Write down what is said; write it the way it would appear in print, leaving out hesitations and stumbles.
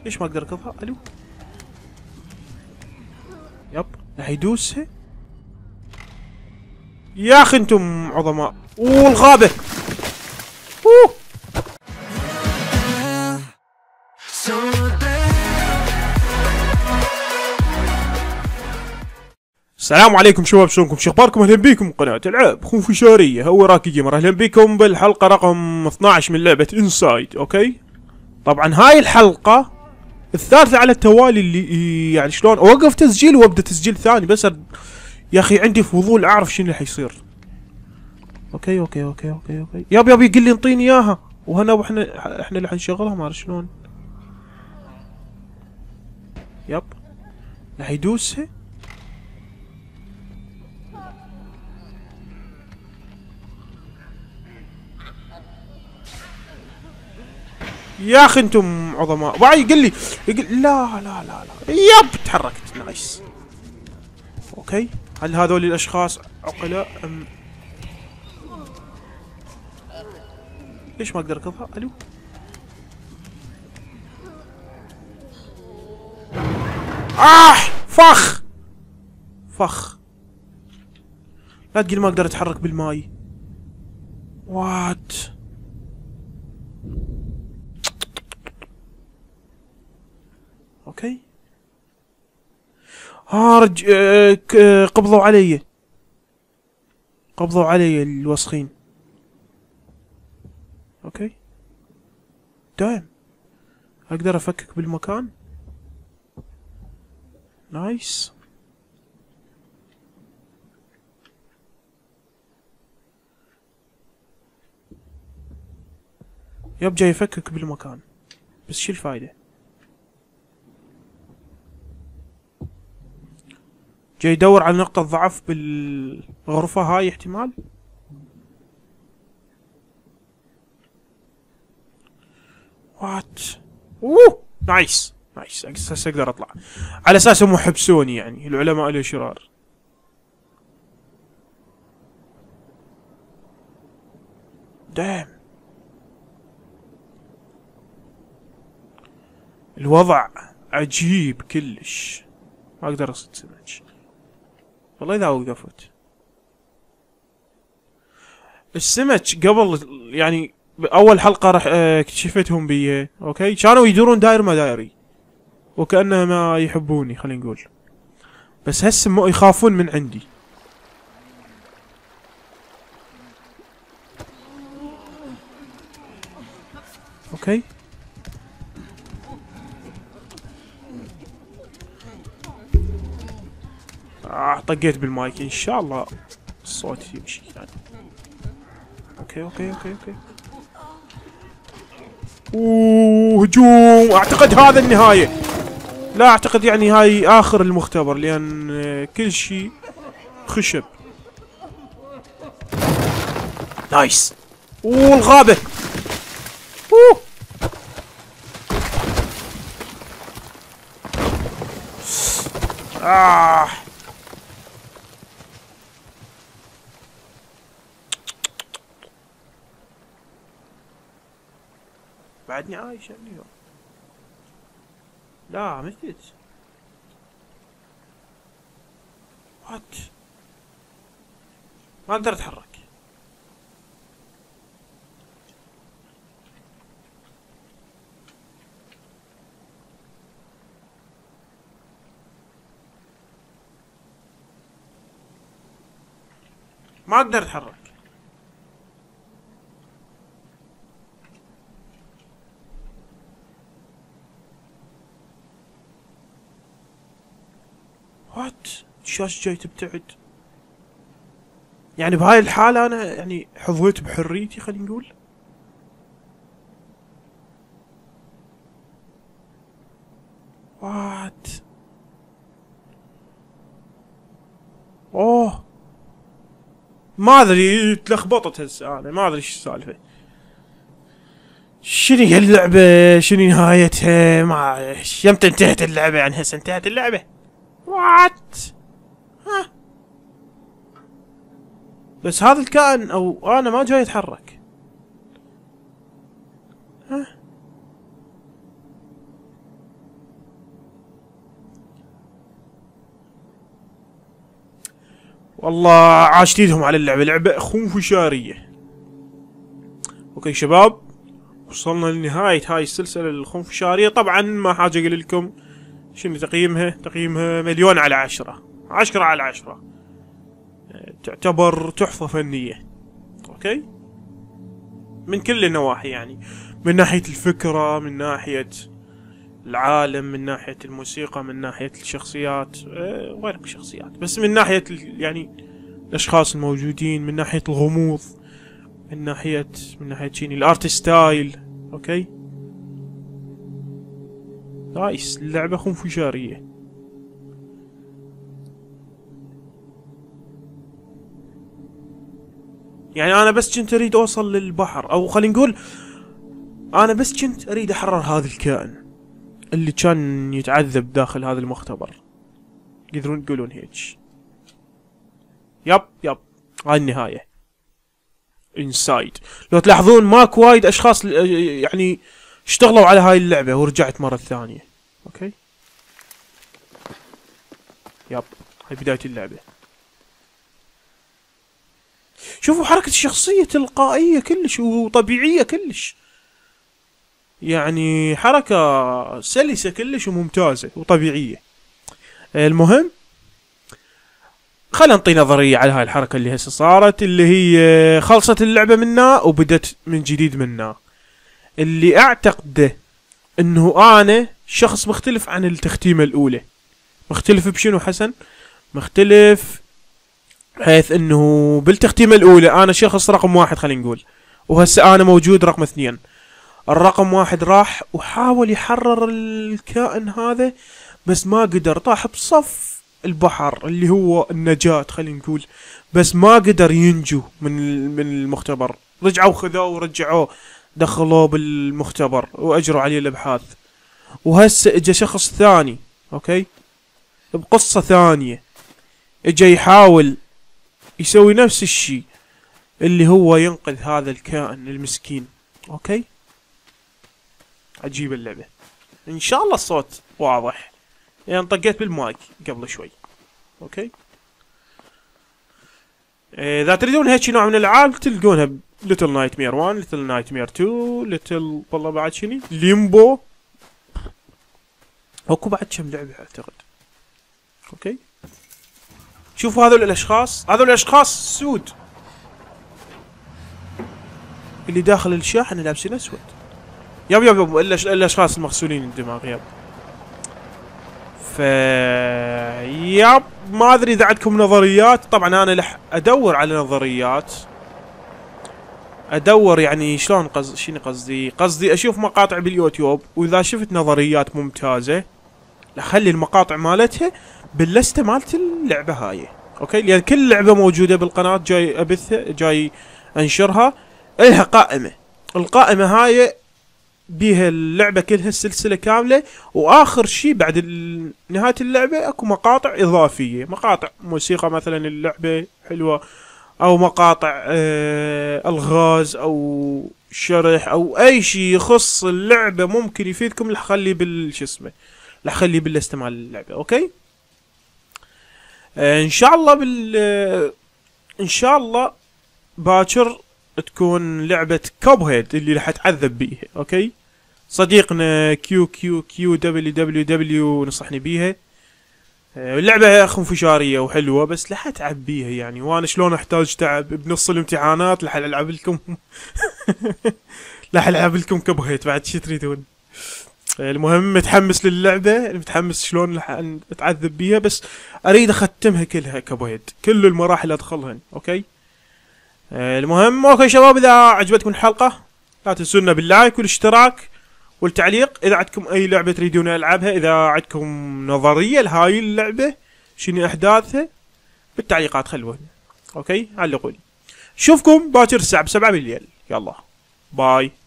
ليش ما اقدر اركضها؟ الو. يب راح يدوسها. يا اخي انتم عظماء. والغابة. اوه. السلام عليكم شباب، شلونكم؟ شو اخباركم؟ اهلا بيكم قناة العاب خنفشارية، هو راكي جيمر. اهلا بيكم بالحلقة رقم 12 من لعبة انسايد. اوكي، طبعا هاي الحلقة الثالثة على التوالي اللي يعني شلون اوقف تسجيل وابدا تسجيل ثاني، بس يا اخي عندي فضول اعرف شنو اللي حيصير. اوكي اوكي اوكي اوكي اوكي، ياب يقول لي انطيني اياها، وهنا واحنا اللي حنشغلها، ما اعرف شلون. ياب راح يدوسها. يا اخي انتم عظماء. باي يقول لا لا لا لا. ياب تحركت. نايس. اوكي، هل هذول الاشخاص عقلاء ام ليش ما اقدر اركضها؟ الو. فخ فخ. لا تقول ما اقدر اتحرك بالماي. وات. اوكي. قبضوا علي. قبضوا علي الوسخين. اوكي دايم. اقدر افكك بالمكان. نايس. يب جاي يفكك بالمكان، بس شو الفايدة؟ جاي يدور على نقطة ضعف بالغرفة هاي احتمال. وات. اوه نايس نايس. اساس اقدر اطلع على اساس هم حبسوني، يعني العلماء الاشرار. دام. الوضع عجيب كلش. ما اقدر اصيد سمك والله اذا وقفت. السمك قبل يعني اول حلقة راح اكتشفتهم بيه. اوكي، كانوا يدورون داير ما دايري وكأنهم ما يحبوني خلينا نقول، بس هسه يخافون من عندي. اوكي طقيت بالمايك، ان شاء الله الصوت يمشي يعني. اوكي اوكي اوكي اوكي. هجوم. اعتقد هذا النهاية. لا اعتقد يعني هاي اخر المختبر، لان كل شيء خشب. نايس. والغابة. اوه. بعدني عايش اليوم. لا متت. وات. ما اقدر اتحرك. ما اقدر اتحرك. وات. الشاشة جاي تبتعد. يعني بهاي الحالة انا يعني حظيت بحريتي خلينا نقول. وات. اوه ما ادري، تلخبطت هسه انا ما ادري ايش السالفة. شنو هاللعبة؟ شنو نهايتها؟ ما يمتى انتهت اللعبة؟ يعني هسه انتهت اللعبة. وات. ها بس هذا الكائن او انا ما جاي اتحرك. ها والله عاشت ايدهم على اللعبة، لعبة خنفشارية. اوكي شباب، وصلنا لنهاية هاي السلسلة الخنفشارية. طبعا ما حاجة اقول لكم شنو تقييمها. تقييمها 1,000,000/10، 10/10. تعتبر تحفة فنية. اوكي، من كل النواحي يعني، من ناحية الفكرة، من ناحية العالم، من ناحية الموسيقى، من ناحية الشخصيات، غير الشخصيات بس من ناحية يعني الأشخاص الموجودين، من ناحية الغموض، من ناحية شيني الارت ستايل. اوكي نايس، اللعبة خنفشارية. يعني انا بس كنت اريد اوصل للبحر، او خلينا نقول انا بس كنت اريد احرر هذا الكائن اللي كان يتعذب داخل هذا المختبر. تقدرون تقولون هيك. يب هاي النهاية. انسايد. لو تلاحظون ماكو وايد اشخاص يعني اشتغلوا على هاي اللعبة ورجعت مرة ثانية. اوكي يب، هاي بداية اللعبة. شوفوا حركة الشخصية تلقائية كلش وطبيعية كلش، يعني حركة سلسة كلش وممتازة وطبيعية. المهم خلينا نعطي نظرية على هاي الحركة اللي هسه صارت، اللي هي خلصت اللعبة منا وبدت من جديد منا. اللي اعتقده انه انا شخص مختلف عن التختيمة الاولى. مختلف بشنو حسن؟ مختلف حيث انه بالتختيمة الاولى انا شخص رقم 1 خلينا نقول، وهسه انا موجود رقم 2. الرقم 1 راح وحاول يحرر الكائن هذا بس ما قدر، طاح بصف البحر اللي هو النجاة خلينا نقول، بس ما قدر ينجو من المختبر. رجعوا خذوه ورجعوه دخلوه بالمختبر واجروا عليه الابحاث. وهسه اجى شخص ثاني اوكي بقصة ثانية، اجى يحاول يسوي نفس الشي اللي هو ينقذ هذا الكائن المسكين. اوكي عجيب اللعبة. ان شاء الله الصوت واضح، يعني طقيت بالمايك قبل شوي. اوكي اذا تريدون هيك نوع من الالعاب تلقونها ليتل نايتمير 1، ليتل نايتمير 2، ليتل والله بعد شني ليمبو. اكو بعد كم لعبة اعتقد. اوكي شوفوا هذول الاشخاص، هذول الاشخاص السود اللي داخل الشاحنة لابسين اسود. يب الاشخاص المغسولين الدماغ. يب ما ادري اذا عندكم نظريات. طبعا انا ادور على نظريات، ادور يعني شلون شنو قصدي اشوف مقاطع باليوتيوب، واذا شفت نظريات ممتازة اخلي المقاطع مالتها باللستة مالت اللعبة هاي. اوكي لان كل لعبة موجودة بالقناة جاي ابثها، جاي انشرها، الها قائمة. القائمة هاي بيها اللعبة كلها السلسلة كاملة، واخر شي بعد نهاية اللعبة اكو مقاطع اضافية، مقاطع موسيقى مثلا اللعبة حلوة، او مقاطع الغاز او شرح او اي شي يخص اللعبة ممكن يفيدكم. رح اخليه بالشو اسمه، رح اخليه باللستة مال اللعبة. اوكي ان شاء الله ان شاء الله باكر تكون لعبة كاب هيد اللي راح اتعذب بيها. اوكي صديقنا كيو دبليو نصحني بيها. اللعبة خنفشارية وحلوة بس راح اتعب بيها يعني، وانا شلون احتاج تعب بنص الامتحانات راح العب لكم راح العب لكم كاب هيد بعد شي تريدون. المهم متحمس للعبة، متحمس شلون راح اتعذب بيها، بس اريد اختمها كلها كاب هيد، كل المراحل ادخلهن. اوكي المهم اوكي شباب، اذا عجبتكم الحلقة لا تنسونا باللايك والاشتراك والتعليق. اذا عندكم اي لعبة تريدون العبها، اذا عندكم نظرية لهاي اللعبة شنو احداثها بالتعليقات خلوها. اوكي علقوا لي. شوفكم باكر الساعة 7 بالليل. يلا باي.